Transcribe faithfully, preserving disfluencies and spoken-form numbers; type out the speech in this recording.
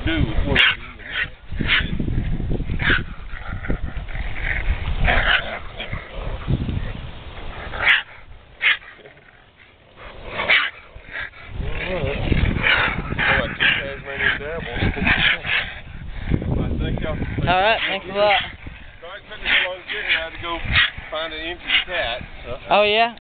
do with what All right, thanks a lot. I had to go find an empty cat. So. Oh yeah?